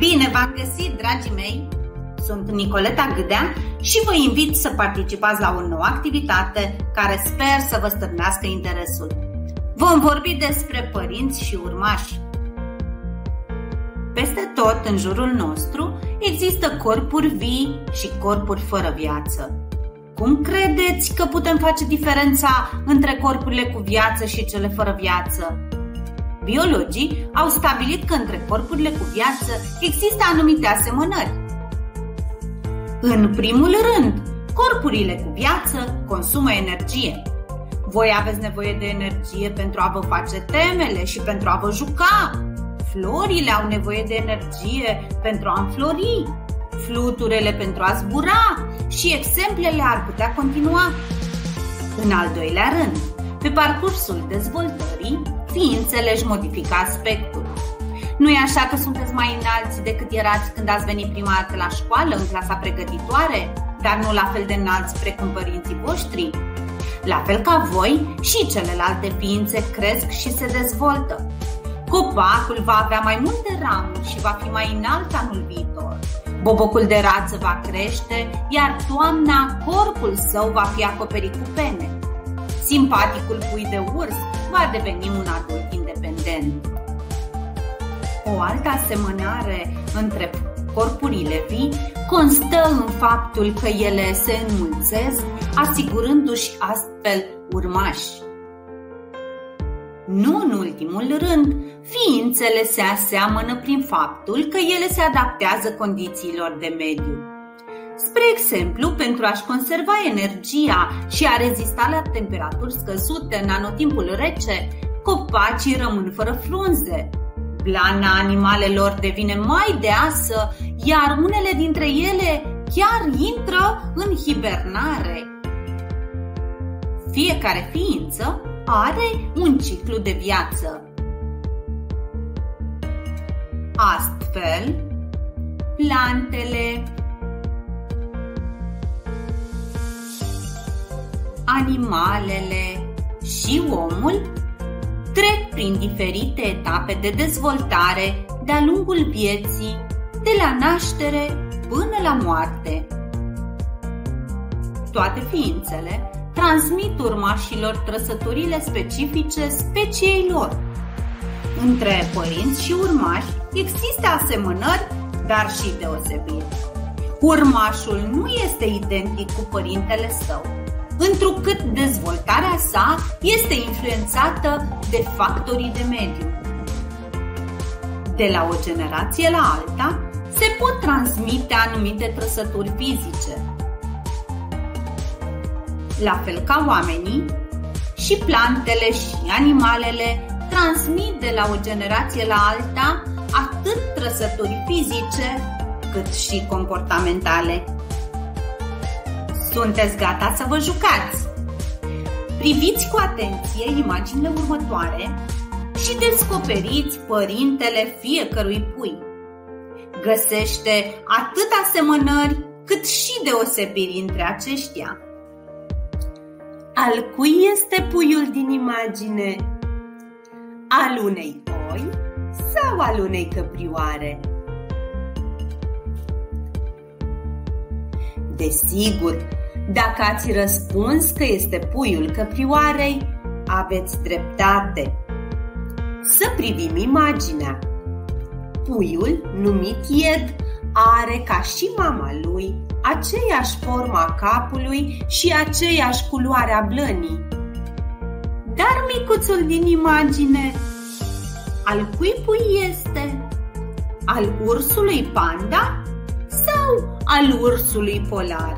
Bine v-am găsit, dragii mei! Sunt Nicoleta Gâdea și vă invit să participați la o nouă activitate care sper să vă stârnească interesul. Vom vorbi despre părinți și urmași. Peste tot în jurul nostru există corpuri vii și corpuri fără viață. Cum credeți că putem face diferența între corpurile cu viață și cele fără viață? Biologii au stabilit că între corpurile cu viață există anumite asemănări. În primul rând, corpurile cu viață consumă energie. Voi aveți nevoie de energie pentru a vă face temele și pentru a vă juca. Florile au nevoie de energie pentru a înflori, fluturele pentru a zbura și exemplele ar putea continua. În al doilea rând, pe parcursul dezvoltării, ființele își modifică aspectul. Nu-i așa că sunteți mai înalți decât erați când ați venit prima dată la școală, în clasa pregătitoare, dar nu la fel de înalți precum părinții voștri? La fel ca voi, și celelalte ființe cresc și se dezvoltă. Copacul va avea mai multe ramuri și va fi mai înalt anul viitor. Bobocul de rață va crește, iar toamna corpul său va fi acoperit cu pene. Simpaticul pui de urs va deveni un adult independent. O altă asemănare între corpurile vii constă în faptul că ele se înmulțesc, asigurându-și astfel urmași. Nu în ultimul rând, ființele se aseamănă prin faptul că ele se adaptează condițiilor de mediu. Spre exemplu, pentru a-și conserva energia și a rezista la temperaturi scăzute în anotimpul rece, copacii rămân fără frunze. Blana animalelor devine mai deasă, iar unele dintre ele chiar intră în hibernare. Fiecare ființă are un ciclu de viață. Astfel, plantele, animalele și omul trec prin diferite etape de dezvoltare de-a lungul vieții, de la naștere până la moarte. Toate ființele transmit urmașilor trăsăturile specifice speciei lor. Între părinți și urmași există asemănări, dar și deosebiri. Urmașul nu este identic cu părintele său, întrucât dezvoltarea sa este influențată de factorii de mediu. De la o generație la alta se pot transmite anumite trăsături fizice. La fel ca oamenii, și plantele și animalele transmit de la o generație la alta atât trăsături fizice cât și comportamentale. Sunteți gata să vă jucați? Priviți cu atenție imaginile următoare și descoperiți părintele fiecărui pui. Găsește atât asemănări cât și deosebiri între aceștia. Al cui este puiul din imagine? Al unei oi sau al unei căprioare? Desigur, dacă ați răspuns că este puiul căprioarei, aveți dreptate. Să privim imaginea. Puiul, numit ied, are ca și mama lui aceeași formă a capului și aceeași culoare a blănii. Dar micuțul din imagine, al cui pui este? Al ursului panda sau al ursului polar?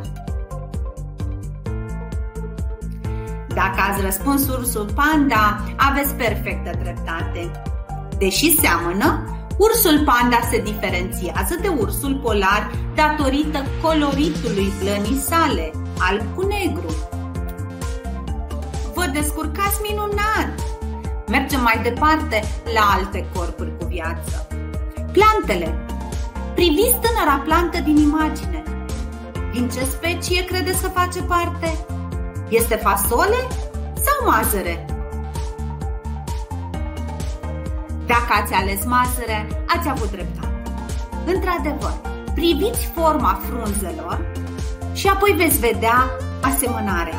Dacă ați răspuns ursul panda, aveți perfectă dreptate. Deși seamănă, ursul panda se diferențiază de ursul polar datorită coloritului blănii sale, alb cu negru. Vă descurcați minunat! Mergem mai departe la alte corpuri cu viață. Plantele. Priviți tânăra plantă din imagine. Din ce specie credeți că face parte? Este fasole sau mazăre? Dacă ați ales mazăre, ați avut dreptate. Într-adevăr, priviți forma frunzelor și apoi veți vedea asemănarea.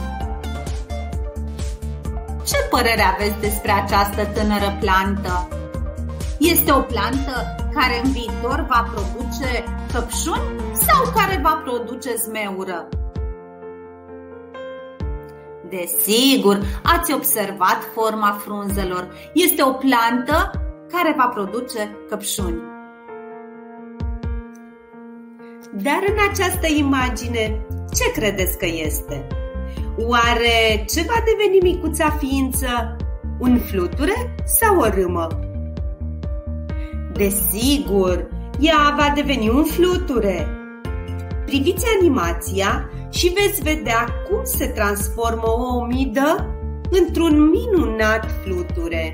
Ce părere aveți despre această tânără plantă? Este o plantă care în viitor va produce căpșuni sau care va produce zmeură? Desigur, ați observat forma frunzelor. Este o plantă care va produce căpșuni. Dar în această imagine, ce credeți că este? Oare ce va deveni micuța ființă? Un fluture sau o râmă? Desigur, ea va deveni un fluture. Priviți animația și veți vedea cum se transformă o omidă într-un minunat fluture.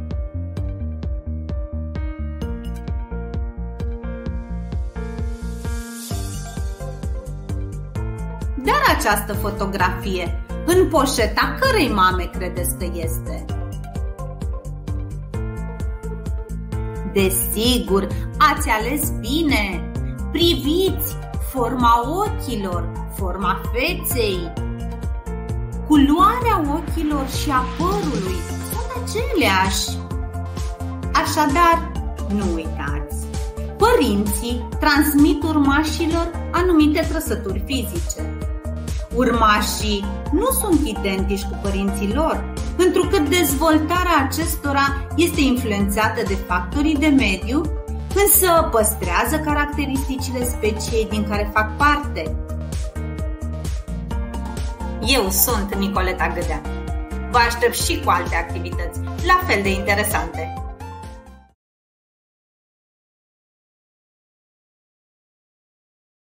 Dar această fotografie, în poșeta cărei mame credeți că este? Desigur, ați ales bine! Priviți forma ochilor, forma feței, culoarea ochilor și a părului sunt aceleași. Așadar, nu uitați! Părinții transmit urmașilor anumite trăsături fizice. Urmașii nu sunt identici cu părinții lor, întrucât dezvoltarea acestora este influențată de factorii de mediu, însă păstrează caracteristicile speciei din care fac parte. Eu sunt Nicoleta Gâdea. Vă aștept și cu alte activități, la fel de interesante.